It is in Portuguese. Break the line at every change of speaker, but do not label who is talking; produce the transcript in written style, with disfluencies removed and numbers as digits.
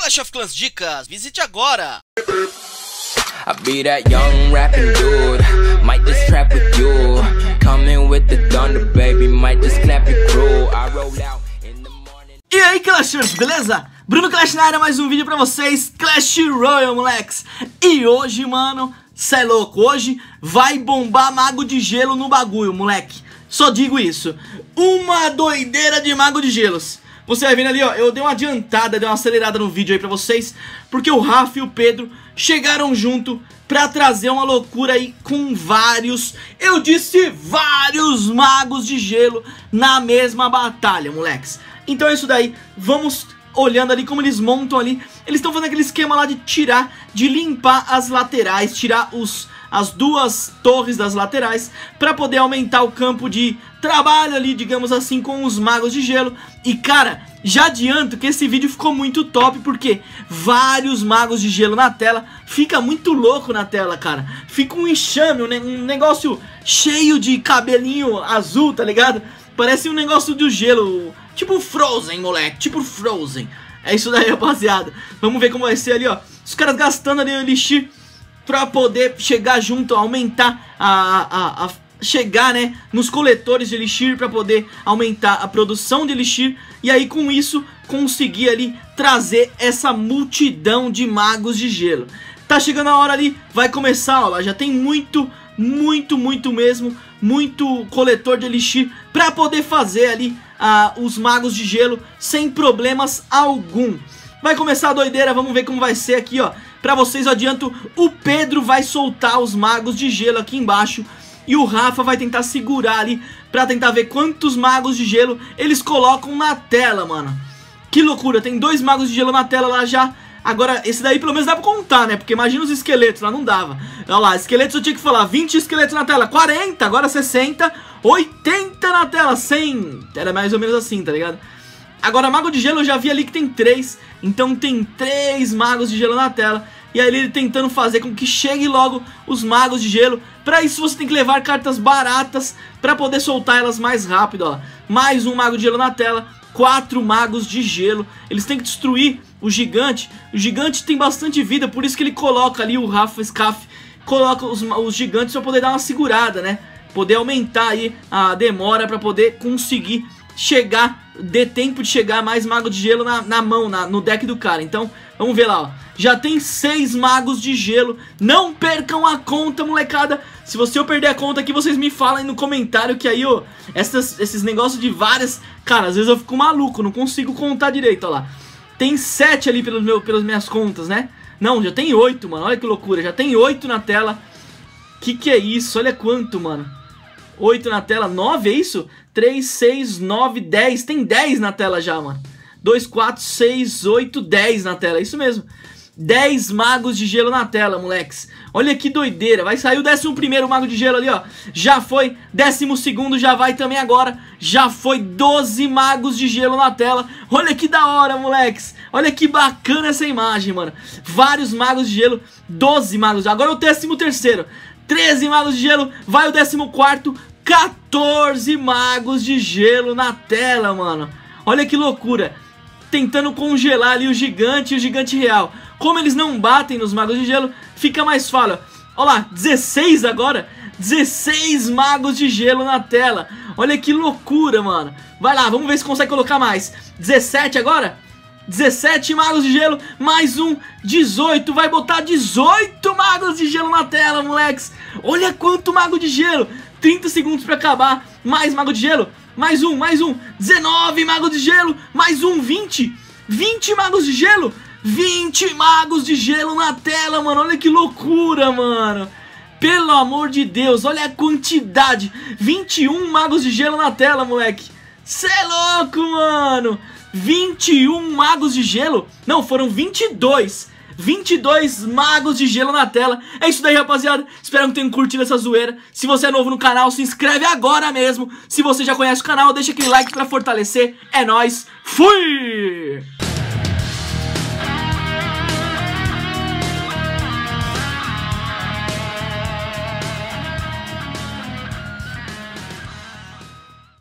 Clash of Clans Dicas, visite agora!
I be that young rapping dude, might just trap with you. Coming with the thunder, baby, might just clap it crew. I roll out in the morning.
E aí, Clashers, beleza? Bruno Clash na área, mais um vídeo pra vocês, Clash Royale, moleques. E hoje, mano, cê é louco, hoje vai bombar Mago de Gelo no bagulho, moleque. Só digo isso, uma doideira de Mago de Gelos. Você vai vendo ali, ó, eu dei uma adiantada, dei uma acelerada no vídeo aí pra vocês, porque o Rafa e o Pedro chegaram junto pra trazer uma loucura aí com vários, eu disse vários Magos de Gelo na mesma batalha, moleques. Então é isso daí, vamos olhando ali como eles montam ali. Eles estão fazendo aquele esquema lá de tirar, de limpar as laterais, tirar as duas torres das laterais pra poder aumentar o campo de trabalho ali, digamos assim, com os Magos de Gelo. E cara, já adianto que esse vídeo ficou muito top, porque vários Magos de Gelo na tela, fica muito louco na tela, cara. Fica um enxame, um negócio cheio de cabelinho azul, tá ligado? Parece um negócio do gelo, tipo Frozen, moleque, tipo Frozen. É isso daí, rapaziada. Vamos ver como vai ser ali, ó. Os caras gastando ali o Elixir pra poder chegar junto, aumentar chegar, né, nos coletores de Elixir pra poder aumentar a produção de Elixir. E aí com isso conseguir ali trazer essa multidão de Magos de Gelo. Tá chegando a hora ali, vai começar, ó, já tem muito coletor de Elixir pra poder fazer ali os Magos de Gelo sem problemas algum. Vai começar a doideira, vamos ver como vai ser aqui, ó. Pra vocês eu adianto, o Pedro vai soltar os Magos de Gelo aqui embaixo e o Rafa vai tentar segurar ali pra tentar ver quantos Magos de Gelo eles colocam na tela, mano. Que loucura, tem 2 Magos de Gelo na tela lá já. Agora, esse daí pelo menos dá pra contar, né? Porque imagina os esqueletos lá, não dava. Olha lá, esqueletos eu tinha que falar 20 esqueletos na tela, 40, agora 60, 80 na tela, 100. Era mais ou menos assim, tá ligado? Agora, Mago de Gelo eu já vi ali que tem 3. Então tem 3 Magos de Gelo na tela. E aí ele tentando fazer com que chegue logo os Magos de Gelo. Pra isso você tem que levar cartas baratas pra poder soltar elas mais rápido, ó. Mais um Mago de Gelo na tela, 4 Magos de Gelo. Eles têm que destruir o gigante. O gigante tem bastante vida, por isso que ele coloca ali, o Rafa Scaff coloca os gigantes pra poder dar uma segurada, né? Poder aumentar aí a demora pra poder conseguir chegar, dê tempo de chegar mais Mago de Gelo na mão, no deck do cara. Então, vamos ver lá, ó. Já tem 6 Magos de Gelo. Não percam a conta, molecada. Se eu perder a conta aqui, vocês me falam aí no comentário, que aí, ó, esses negócios de várias... Cara, às vezes eu fico maluco, não consigo contar direito, ó lá. Tem 7 ali pelas minhas contas, né? Não, já tem 8, mano, olha que loucura. Já tem 8 na tela. Que é isso? Olha quanto, mano. 8 na tela, 9, é isso? 3, 6, 9, 10. Tem 10 na tela já, mano. 2, 4, 6, 8, 10 na tela, é isso mesmo. 10 Magos de Gelo na tela, moleques. Olha que doideira. Vai sair o 11º Mago de Gelo ali, ó. Já foi. 12º já vai também agora. Já foi 12 Magos de Gelo na tela. Olha que da hora, moleques. Olha que bacana essa imagem, mano. Vários Magos de Gelo. 12 Magos. Agora o 13º. 13 Magos de Gelo. Vai o 14º. 14 Magos de Gelo na tela, mano. Olha que loucura. Tentando congelar ali o gigante e o gigante real. Como eles não batem nos Magos de Gelo, fica mais fácil. Olha lá, 16 agora. 16 Magos de Gelo na tela. Olha que loucura, mano. Vai lá, vamos ver se consegue colocar mais. 17 agora. 17 Magos de Gelo, mais um, 18. Vai botar 18 Magos de Gelo na tela, moleques. Olha quanto Mago de Gelo. 30 segundos pra acabar. Mais Mago de Gelo. Mais um, 19 Magos de Gelo, mais um, 20 Magos de Gelo, 20 Magos de Gelo na tela, mano, olha que loucura, mano, pelo amor de Deus, olha a quantidade, 21 Magos de Gelo na tela, moleque, cê é louco, mano, 21 Magos de Gelo, não, foram 22 Magos de Gelo na tela. É isso daí, rapaziada. Espero que tenham curtido essa zoeira. Se você é novo no canal, se inscreve agora mesmo. Se você já conhece o canal, deixa aquele like pra fortalecer. É nóis. Fui!